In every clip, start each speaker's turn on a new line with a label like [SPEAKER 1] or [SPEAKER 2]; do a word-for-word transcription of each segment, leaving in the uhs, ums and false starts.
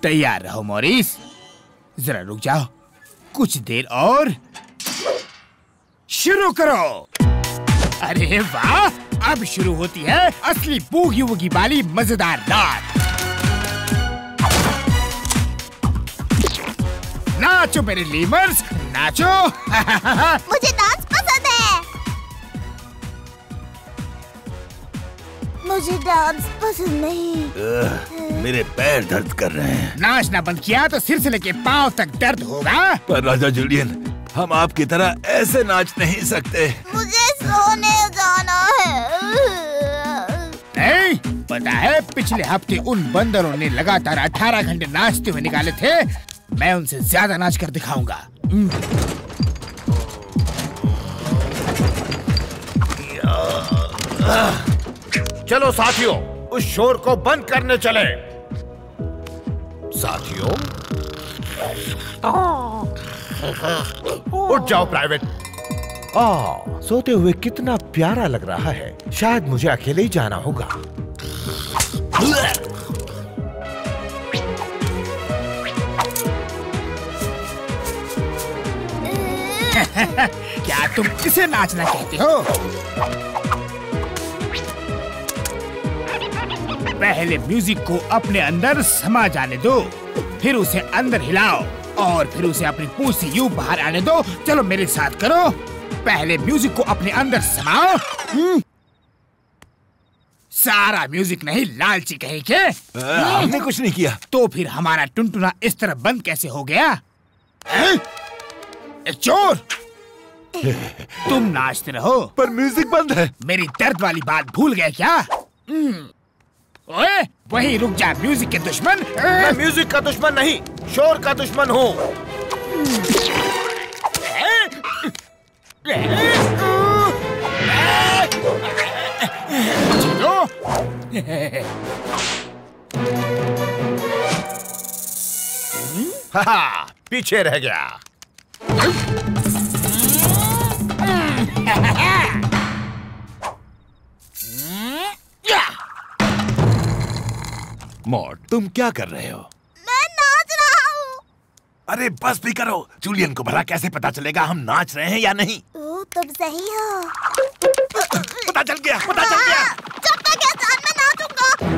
[SPEAKER 1] तैयार रहो मॉरिस। जरा रुक जाओ, कुछ देर और। शुरू करो। अरे वाह, अब शुरू होती है असली बूगी वूगी वाली मजेदार रात। नाचो मेरे लीमर्स, नाचो।
[SPEAKER 2] मुझे डांस पसंद है। मुझे डांस पसंद नहीं।
[SPEAKER 3] आ, मेरे पैर दर्द कर रहे हैं।
[SPEAKER 1] नाचना बंद किया तो सिर से लेके पांव तक दर्द होगा।
[SPEAKER 3] पर राजा जूलियन, हम आपकी तरह ऐसे नाच नहीं सकते।
[SPEAKER 2] मुझे सोने जाना है।
[SPEAKER 1] नहीं, पता है पिछले हफ्ते उन बंदरों ने लगातार अठारह घंटे नाचते हुए निकाले थे। मैं उनसे ज्यादा नाच कर दिखाऊंगा।
[SPEAKER 4] चलो साथियों, उस शोर को बंद करने चले। साथियों, उठ जाओ प्राइवेट। आ, सोते हुए कितना प्यारा लग रहा है। शायद मुझे अकेले ही जाना होगा।
[SPEAKER 1] क्या तुम इसे नाचना कहते हो? पहले म्यूजिक को अपने अंदर समा जाने दो, फिर उसे अंदर हिलाओ और फिर उसे अपनी पूंछ से यूं बाहर आने दो। चलो मेरे साथ करो। पहले म्यूजिक को अपने अंदर समाओ। सारा म्यूजिक नहीं, लालची कहीं के।
[SPEAKER 3] हमने कुछ नहीं किया।
[SPEAKER 1] तो फिर हमारा टुनटुना इस तरह बंद कैसे हो गया? चोर, तुम नाचते रहो।
[SPEAKER 3] पर म्यूजिक बंद है।
[SPEAKER 1] मेरी दर्द वाली बात भूल गए क्या? ओए, वहीं रुक जा म्यूजिक के दुश्मन।
[SPEAKER 4] मैं म्यूजिक का दुश्मन नहीं, शोर का दुश्मन हूँ।
[SPEAKER 1] चलो।
[SPEAKER 4] हाँ, पीछे रह गया।
[SPEAKER 3] मॉड, तुम क्या कर रहे हो?
[SPEAKER 2] मैं नाच रहा हूँ।
[SPEAKER 3] अरे बस भी करो। जूलियन को भला कैसे पता चलेगा हम नाच रहे हैं या नहीं?
[SPEAKER 2] ओ, तुम सही हो।
[SPEAKER 3] पता चल गया, पता चल गया।
[SPEAKER 2] जब तक है जान, मैं नाचूंगा।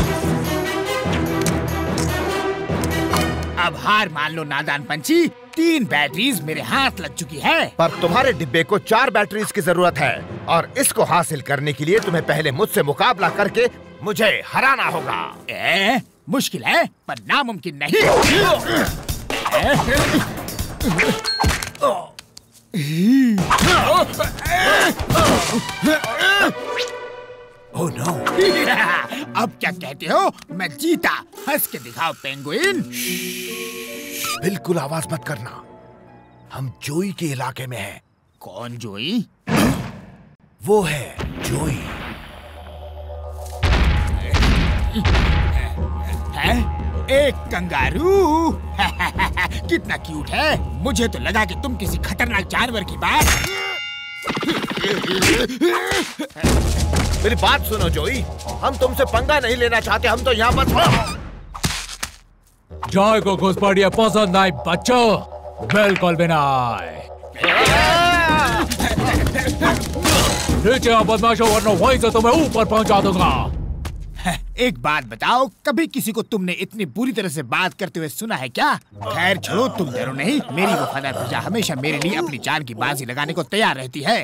[SPEAKER 1] अब हार मान लो नादान पंछी। तीन बैटरीज मेरे हाथ लग चुकी है।
[SPEAKER 4] पर तुम्हारे डिब्बे को चार बैटरीज की जरूरत है और इसको हासिल करने के लिए तुम्हें पहले मुझसे मुकाबला करके मुझे हराना होगा।
[SPEAKER 1] ए, मुश्किल है पर नामुमकिन नहीं।
[SPEAKER 3] Oh no.
[SPEAKER 1] अब क्या कहते हो? मैं जीता। हंस के दिखाओ पेंगुइन।
[SPEAKER 4] बिल्कुल आवाज मत करना। हम जोई के इलाके में हैं।
[SPEAKER 1] कौन जोई?
[SPEAKER 4] वो है जोई।
[SPEAKER 1] है? एक कंगारू। कितना क्यूट है। मुझे तो लगा कि तुम किसी खतरनाक जानवर की बात।
[SPEAKER 4] मेरी बात सुनो जोई, हम तुमसे पंगा नहीं लेना चाहते। हम तो यहाँ बस
[SPEAKER 5] जॉय को घुसपड़िया पसंद नहीं बच्चों, बिल्कुल भी नहीं। नीचे आओ बदमाशों, वरना वहीं से तुम्हें ऊपर पहुंचा दूंगा।
[SPEAKER 1] एक बात बताओ, कभी किसी को तुमने इतनी बुरी तरह से बात करते हुए सुना है क्या? खैर छोड़ो, तुम डरो नहीं। मेरी वफादार प्रजा हमेशा मेरे लिए अपनी जान की बाजी लगाने को तैयार रहती है।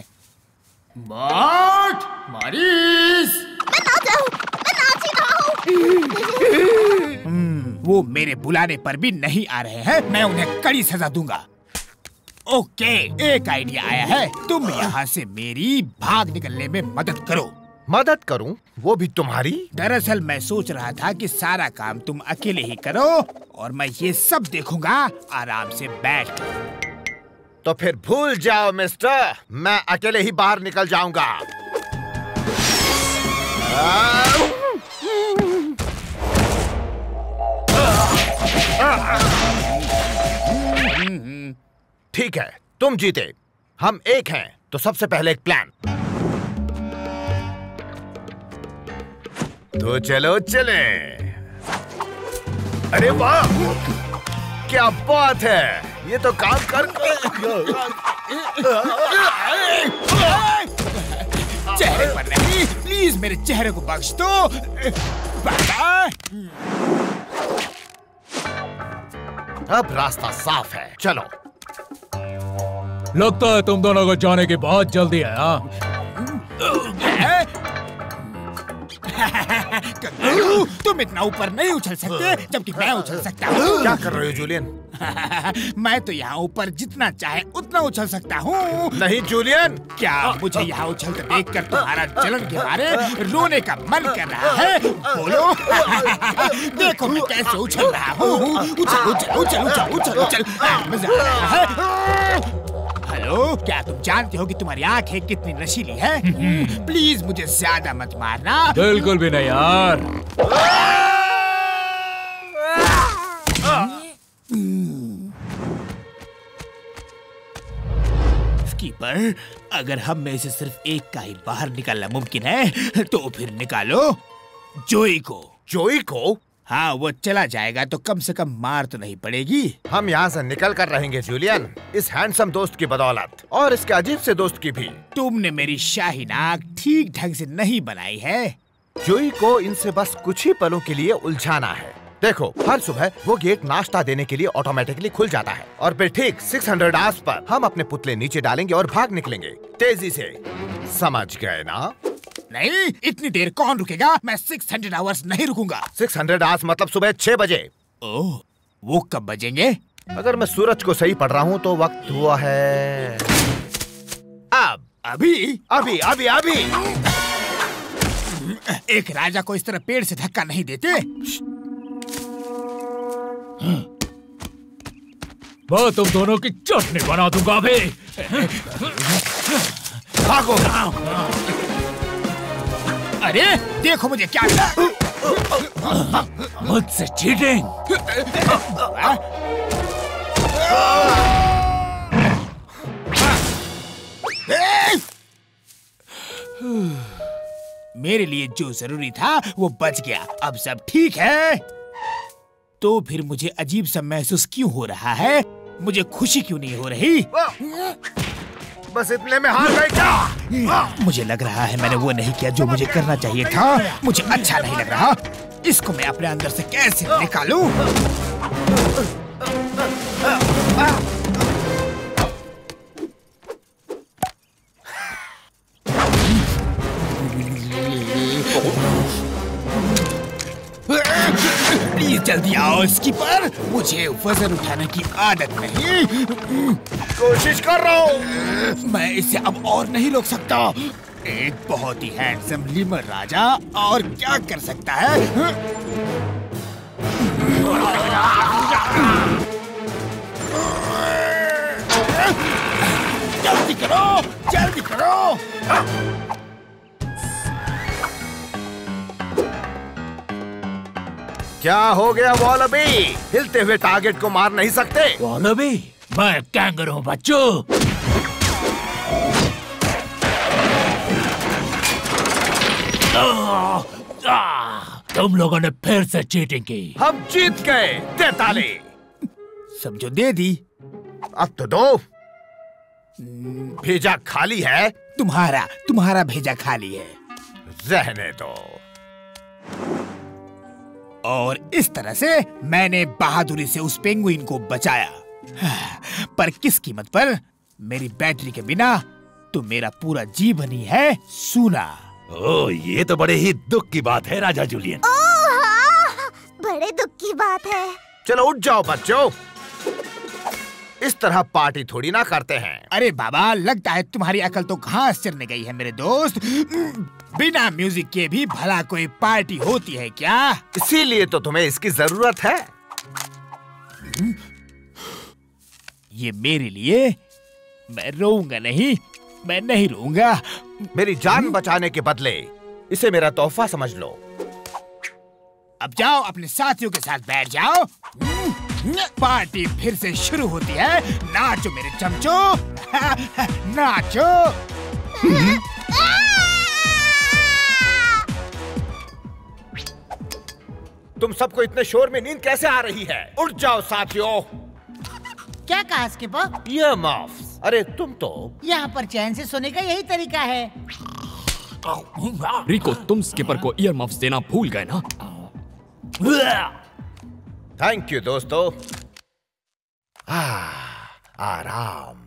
[SPEAKER 1] बॉट, मॉरिस।
[SPEAKER 2] मैं नाच रहा हूँ, मैं नाच ही रहा हूँ।
[SPEAKER 1] वो मेरे बुलाने पर भी नहीं आ रहे हैं। मैं उन्हें कड़ी सजा दूंगा। ओके, एक आइडिया आया है। तुम यहाँ से मेरी भाग निकलने में मदद करो।
[SPEAKER 4] मदद करूं? वो भी तुम्हारी?
[SPEAKER 1] दरअसल मैं सोच रहा था कि सारा काम तुम अकेले ही करो और मैं ये सब देखूंगा आराम से बैठ कर।
[SPEAKER 4] तो फिर भूल जाओ मिस्टर, मैं अकेले ही बाहर निकल जाऊंगा। ठीक है, तुम जीते। हम एक हैं, तो सबसे पहले एक प्लान। तो चलो चले। अरे वाह, क्या बात है, ये तो काम कर।
[SPEAKER 1] चेहरे पर नहीं, प्लीज मेरे चेहरे को बख्श दो। बाबा
[SPEAKER 4] अब रास्ता साफ है, चलो।
[SPEAKER 5] लगता है तुम दोनों को जाने की बहुत जल्दी है। हाँ,
[SPEAKER 1] कंगारू, तुम इतना ऊपर नहीं उछल सकते जबकि मैं उछल सकता हूँ।
[SPEAKER 4] क्या कर रहे हो जूलियन?
[SPEAKER 1] मैं तो यहाँ ऊपर जितना चाहे उतना उछल सकता हूँ।
[SPEAKER 4] नहीं जूलियन,
[SPEAKER 1] क्या मुझे यहाँ उछलते देखकर तुम्हारा जलन के मारे रोने का मन कर रहा है? बोलो। देखो मैं कैसे उछल रहा हूँ। उछल उछल उछल उछल उछल उछल, मजा आ रहा है। हेलो, क्या तुम जानते हो कि तुम्हारी आंखें कितनी नशीली है? प्लीज मुझे ज्यादा मत मारना।
[SPEAKER 5] बिल्कुल भी नहीं यार।
[SPEAKER 1] स्कीपर, अगर हम में से सिर्फ एक का ही बाहर निकालना मुमकिन है तो फिर निकालो जोई को।
[SPEAKER 4] जोई को?
[SPEAKER 1] हाँ, वो चला जाएगा तो कम से कम मार तो नहीं पड़ेगी।
[SPEAKER 4] हम यहाँ से निकल कर रहेंगे जूलियन, इस हैंडसम दोस्त की बदौलत और इसके अजीब से दोस्त की भी।
[SPEAKER 1] तुमने मेरी शाही नाक ठीक ढंग से नहीं बनाई है।
[SPEAKER 4] जोई को इनसे बस कुछ ही पलों के लिए उलझाना है। देखो, हर सुबह वो गेट नाश्ता देने के लिए ऑटोमेटिकली खुल जाता है और फिर ठीक छह सौ आवर्स पर हम अपने पुतले नीचे डालेंगे और भाग निकलेंगे तेजी से। समझ गए ना?
[SPEAKER 1] नहीं, इतनी देर कौन रुकेगा? मैं छह सौ आवर्स नहीं रुकूंगा।
[SPEAKER 4] छह सौ आवर्स मतलब सुबह छह बजे।
[SPEAKER 1] ओह, वो कब बजेंगे?
[SPEAKER 4] अगर मैं सूरज को सही पढ़ रहा हूँ तो वक्त हुआ है अब।
[SPEAKER 1] अभी
[SPEAKER 4] अभी अभी अभी।
[SPEAKER 1] एक राजा को इस तरह पेड़ से धक्का नहीं देते।
[SPEAKER 5] मैं तुम दोनों की चटनी बना दूंगा अभी।
[SPEAKER 4] भागो।
[SPEAKER 1] अरे देखो मुझे क्या
[SPEAKER 5] मुझसे चीटिंग।
[SPEAKER 1] मेरे लिए जो जरूरी था वो बच गया। अब सब ठीक है। तो फिर मुझे अजीब सा महसूस क्यों हो रहा है? मुझे खुशी क्यों नहीं हो रही?
[SPEAKER 4] बस इतने में हार गए क्या?
[SPEAKER 1] मुझे लग रहा है मैंने वो नहीं किया जो मुझे करना चाहिए था। मुझे अच्छा नहीं लग रहा। इसको मैं अपने अंदर से कैसे निकालूं? प्लीज जल्दी आओ स्कीपर, मुझे वजन उठाने की आदत नहीं।
[SPEAKER 4] कोशिश कर रहा हूँ।
[SPEAKER 1] मैं इसे अब और नहीं रोक सकता। एक बहुत ही हैंडसम लीमर राजा और क्या कर सकता है? जल्दी करो, जल्दी करो।
[SPEAKER 4] क्या हो गया वॉलबी? हिलते हुए टारगेट को मार नहीं सकते?
[SPEAKER 5] वॉलबी, मैं कैंगरू हूँ बच्चों। तुम लोगों ने फिर से चीटिंग की।
[SPEAKER 4] हम जीत गए। दे ताली।
[SPEAKER 1] समझो दे दी।
[SPEAKER 4] अब तो दो। भेजा खाली है।
[SPEAKER 1] तुम्हारा तुम्हारा भेजा खाली है।
[SPEAKER 4] रहने दो।
[SPEAKER 1] और इस तरह से मैंने बहादुरी से उस पेंगुइन को बचाया। पर किस कीमत पर? मेरी बैटरी के बिना तो मेरा पूरा जीवन ही है सूना।
[SPEAKER 3] ओह, ये तो बड़े ही दुख की बात है राजा जूलियन।
[SPEAKER 2] ओह हाँ, बड़े दुख की बात है।
[SPEAKER 4] चलो उठ जाओ बच्चों, इस तरह पार्टी थोड़ी ना करते हैं।
[SPEAKER 1] अरे बाबा, लगता है तुम्हारी अकल तो घास चरने गई है मेरे दोस्त। बिना म्यूजिक के भी भला कोई पार्टी होती है क्या?
[SPEAKER 4] इसीलिए तो तुम्हें इसकी जरूरत है।
[SPEAKER 1] ये मेरे लिए? मैं रोऊंगा नहीं, मैं नहीं रोऊंगा।
[SPEAKER 4] मेरी जान बचाने के बदले इसे मेरा तोहफा समझ लो।
[SPEAKER 1] अब जाओ अपने साथियों के साथ बैठ जाओ। पार्टी फिर से शुरू होती है। नाचो मेरे चमचो, नाचो।
[SPEAKER 4] तुम सबको इतने शोर में नींद कैसे आ रही है? उठ जाओ साथियों।
[SPEAKER 6] क्या कहा स्किपर?
[SPEAKER 4] ये माफ। अरे तुम तो
[SPEAKER 6] यहाँ पर चैन से सोने का यही तरीका है।
[SPEAKER 5] रिको, तुम स्किपर को ईयर मफ्स देना भूल गए ना?
[SPEAKER 4] थैंक यू दोस्तों। आराम।